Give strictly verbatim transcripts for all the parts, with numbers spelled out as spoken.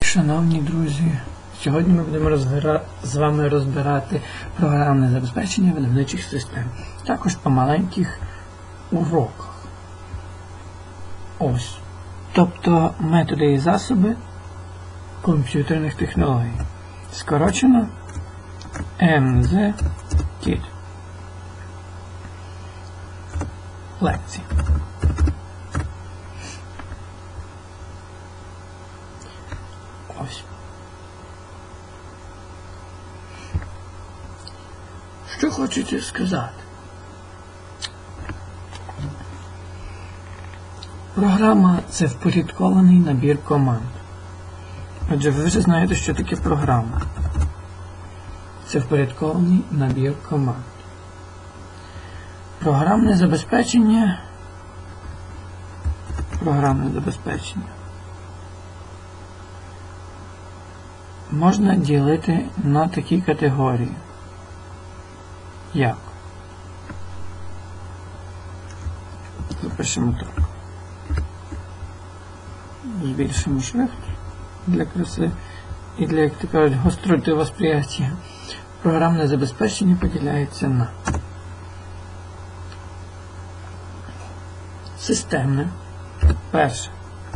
Шановні друзі, сьогодні ми будемо розбира... з вами розбирати програмне забезпечення видавничих систем. Також по маленьких уроках. Ось. Тобто методи і засоби комп'ютерних технологій. Скорочено ем зет кіт. Лекції. Ось. Що хочете сказати? Програма – це впорядкований набір команд. Отже, ви вже знаєте, що таке програма. Це впорядкований набір команд. Програмне забезпечення. Програмне забезпечення. Можна ділити на такі категорії. Як? Запишемо так. Збільшимо шрифт для краси і для, як то кажуть, гостроти восприяття. Програмне забезпечення поділяється на системне. Перше.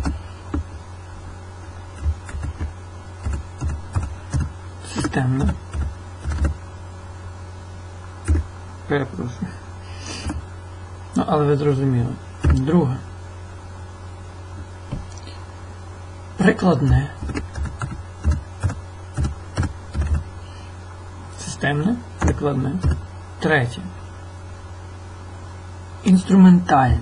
Системне. Перепрошую. Ну, але ви зрозуміли. Друге. Прикладне. Системне. Прикладне. Третє. Інструментальне.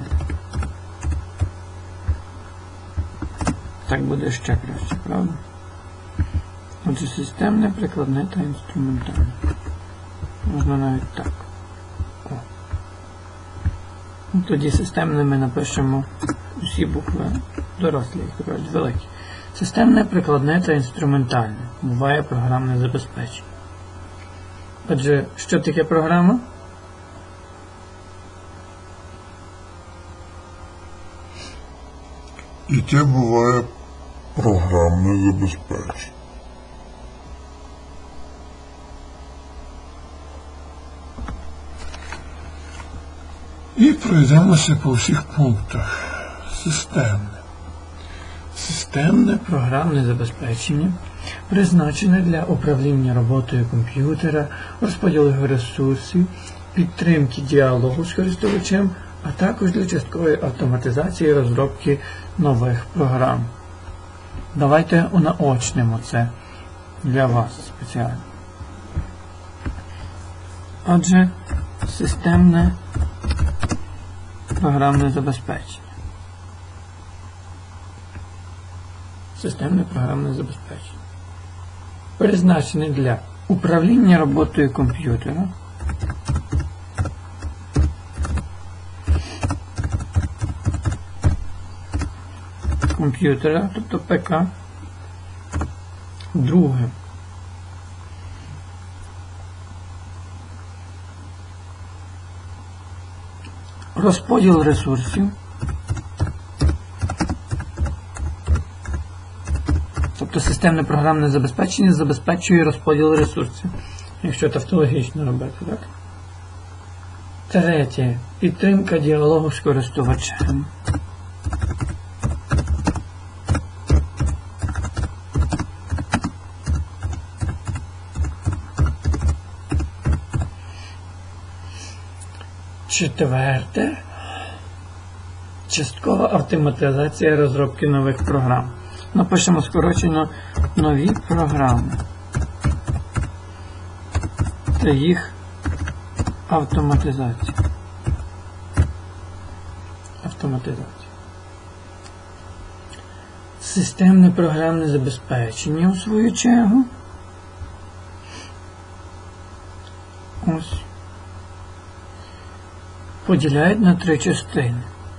Так буде ще краще, правда? Отже, системне, прикладне та інструментальне. Можна навіть так. О. Ну, тоді системне ми напишемо усі букви дорослі, як то кажуть, великі. Системне, прикладне та інструментальне. Буває програмне забезпечення. Отже, що таке програма? Яке буває програмне забезпечення? І пройдемося по всіх пунктах. Системне. Системне програмне забезпечення призначене для управління роботою комп'ютера, розподілу його ресурсів, підтримки діалогу з користувачем, а також для часткової автоматизації і розробки нових програм. Давайте унаочнимо це для вас спеціально. Отже, системне програмне забезпечення. Системне програмне забезпечення. Призначене для управління роботою комп'ютера, комп'ютера, тобто ПК. Друге. Розподіл ресурсів. Тобто системне програмне забезпечення забезпечує розподіл ресурсів, якщо тавтологічно робити, так? Третє. Підтримка діалогу з користувачем. Четверте. Часткова автоматизація розробки нових програм. Напишемо скорочено нові програми та їх автоматизація. Автоматизація. Системне програмне забезпечення, у свою чергу. Ось. Поділяють на три частини.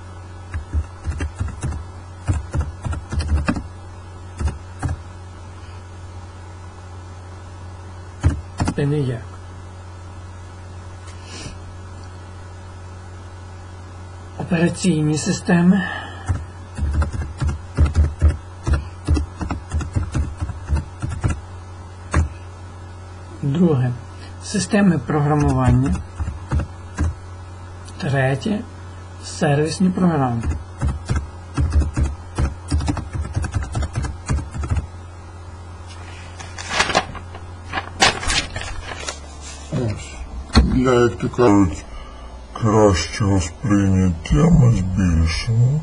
Це не як. Операційні системи, Друге. Системи програмування. Третє. Сервісні програми. Ось. Для, як то кажуть, кращого сприйняття ми збільшимо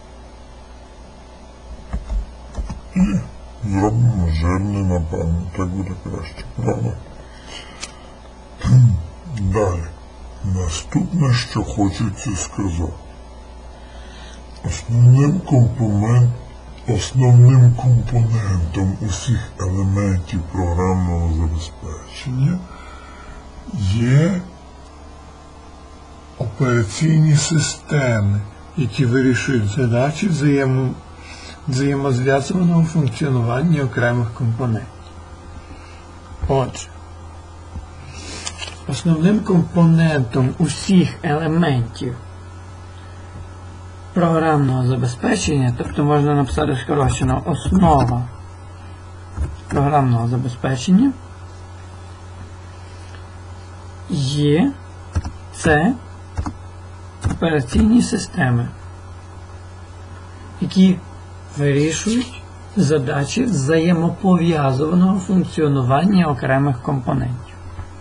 і зробимо жирний, напевно, так буде краще, правда? Далі. Наступне, що хочеться сказати. Основним компонент, основним компонентом усіх елементів програмного забезпечення Є операційні системи, які вирішують задачі взаємо... взаємозв'язаного функціонування окремих компонентів. Отже, основним компонентом усіх елементів програмного забезпечення, тобто можна написати скорочено основа програмного забезпечення, є це операційні системи, які вирішують задачі взаємопов'язаного функціонування окремих компонентів.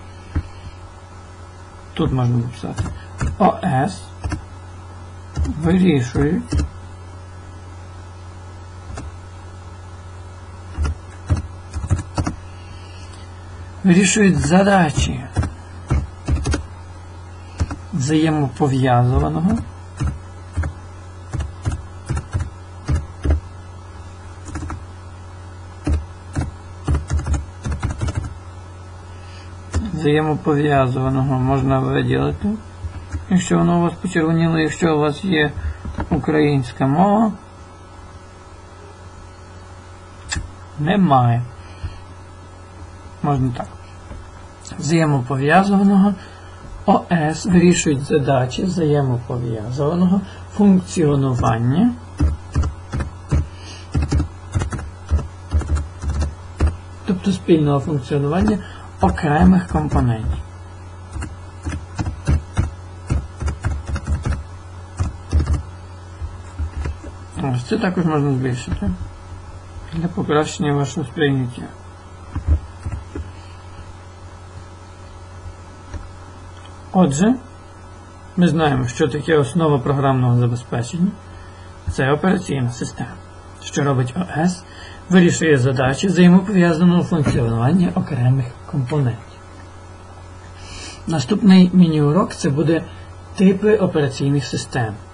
Тут можна написати ОС вирішують вирішують задачі взаємопов'язаного взаємопов'язаного можна виділити, якщо воно у вас почервоніло, якщо у вас є українська мова, немає. Можна так. Взаємопов'язаного ОС вирішують задачі взаємопов'язаного функціонування тобто спільного функціонування окремих компонентів. Ось це також можна збільшити для покращення вашого сприйняття. Отже, ми знаємо, що таке основа програмного забезпечення. Це операційна система. Що робить ОС? Вирішує задачі взаємопов'язаного функціонування окремих компонентів. Наступний міні-урок – це буде типи операційних систем.